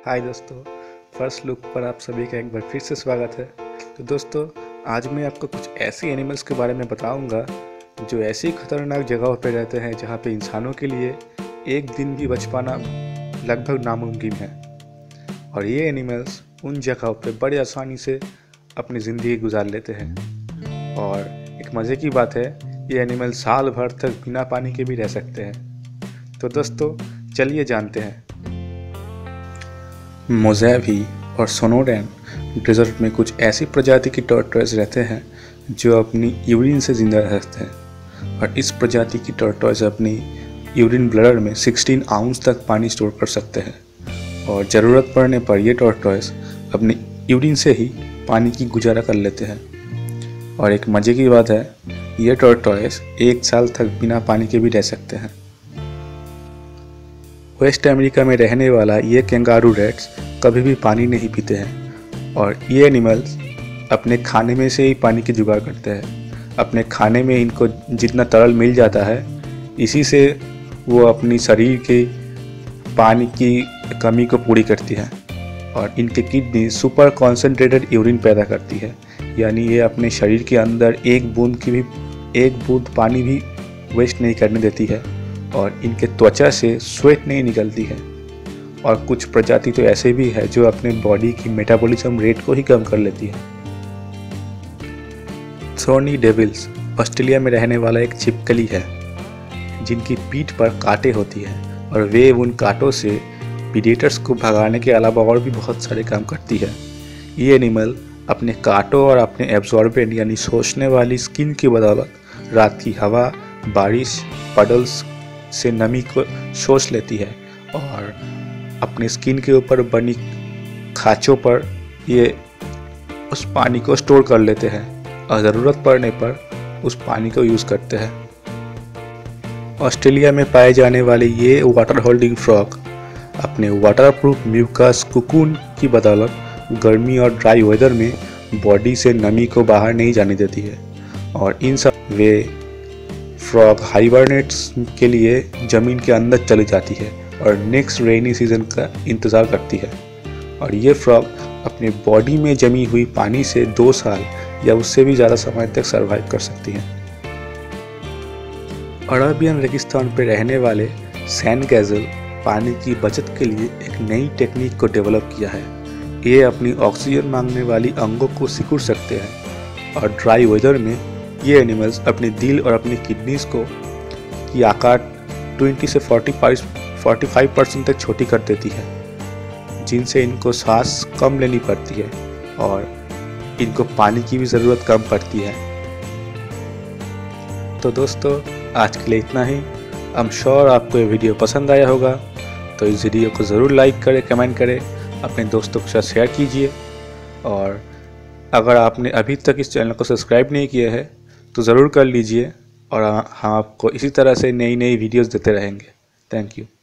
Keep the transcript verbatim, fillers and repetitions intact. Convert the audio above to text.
हाय दोस्तों, first look पर आप सभी का एक बार फिर से स्वागत है। तो दोस्तों, आज मैं आपको कुछ ऐसे एनिमल्स के बारे में बताऊंगा जो ऐसी खतरनाक जगहों पर रहते हैं जहां पे इंसानों के लिए एक दिन भी बच पाना लगभग नामुमकिन है। और ये एनिमल्स उन जगहों पर बड़े आसानी से अपनी ज़िंदगी गुजार लेते हैं। और एक मज़े की बात है, ये एनिमल साल भर तक बिना पानी के भी रह सकते हैं। तो दोस्तों, चलिए जानते हैं। मोज़ेवी और सोनोडेन डेजर्ट में कुछ ऐसी प्रजाति की टर्टल्स रहते हैं जो अपनी यूरिन से जिंदा रहते हैं। और इस प्रजाति की टर्टल्स अपनी यूरिन ब्लडर में सोलह आउंस तक पानी स्टोर कर सकते हैं। और ज़रूरत पड़ने पर ये टर्टल्स अपनी यूरिन से ही पानी की गुजारा कर लेते हैं। और एक मज़े की बात है, ये टर्टल्स एक साल तक बिना पानी के भी रह सकते हैं। वेस्ट अमेरिका में रहने वाला ये कैंगारू रैट्स कभी भी पानी नहीं पीते हैं। और ये एनिमल्स अपने खाने में से ही पानी की जुगाड़ करते हैं। अपने खाने में इनको जितना तरल मिल जाता है, इसी से वो अपनी शरीर के पानी की कमी को पूरी करती है। और इनके किडनी सुपर कॉन्सेंट्रेटेड यूरिन पैदा करती है, यानी ये अपने शरीर के अंदर एक बूंद की भी एक बूंद पानी भी वेस्ट नहीं करने देती है। और इनके त्वचा से स्वेट नहीं निकलती है। और कुछ प्रजाति तो ऐसे भी है जो अपने बॉडी की मेटाबॉलिज्म रेट को ही कम कर लेती है। थ्रोनी डेविल्स ऑस्ट्रेलिया में रहने वाला एक छिपकली है जिनकी पीठ पर कांटे होती है। और वे उन कांटों से प्रीडेटर्स को भगाने के अलावा और भी बहुत सारे काम करती है। ये एनिमल अपने कांटों और अपने एब्जॉर्बेंट यानी सोखने वाली स्किन की बदौलत रात की हवा, बारिश, पडल्स से नमी को सोख लेती है। और अपने स्किन के ऊपर बनी खांचों पर ये उस पानी को स्टोर कर लेते हैं और ज़रूरत पड़ने पर उस पानी को यूज़ करते हैं। ऑस्ट्रेलिया में पाए जाने वाले ये वाटर होल्डिंग फ्रॉग अपने वाटरप्रूफ म्यूकस कुकून की बदौलत गर्मी और ड्राई वेदर में बॉडी से नमी को बाहर नहीं जाने देती है। और इन सब वे फ्रॉग हाइबरनेट्स के लिए ज़मीन के अंदर चली जाती है और नेक्स्ट रेनी सीजन का इंतज़ार करती है। और ये फ्रॉग अपने बॉडी में जमी हुई पानी से दो साल या उससे भी ज़्यादा समय तक सर्वाइव कर सकती हैं। अरबियन रेगिस्तान पर रहने वाले सैंड गैज़ल पानी की बचत के लिए एक नई टेक्निक को डेवलप किया है। ये अपनी ऑक्सीजन मांगने वाली अंगों को सिकुड़ सकते हैं। और ड्राई वेदर में ये एनिमल्स अपने दिल और अपनी किडनीज को की आकार बीस से पैंतालीस परसेंट तक छोटी कर देती है, जिनसे इनको सांस कम लेनी पड़ती है और इनको पानी की भी ज़रूरत कम पड़ती है। तो दोस्तों, आज के लिए इतना ही। आई एम श्योर आपको ये वीडियो पसंद आया होगा। तो इस वीडियो को ज़रूर लाइक करें, कमेंट करें, अपने दोस्तों के साथ शेयर कीजिए। और अगर आपने अभी तक इस चैनल को सब्सक्राइब नहीं किया है तो ज़रूर कर लीजिए। और हम आपको इसी तरह से नई नई वीडियोस देते रहेंगे। Thank you.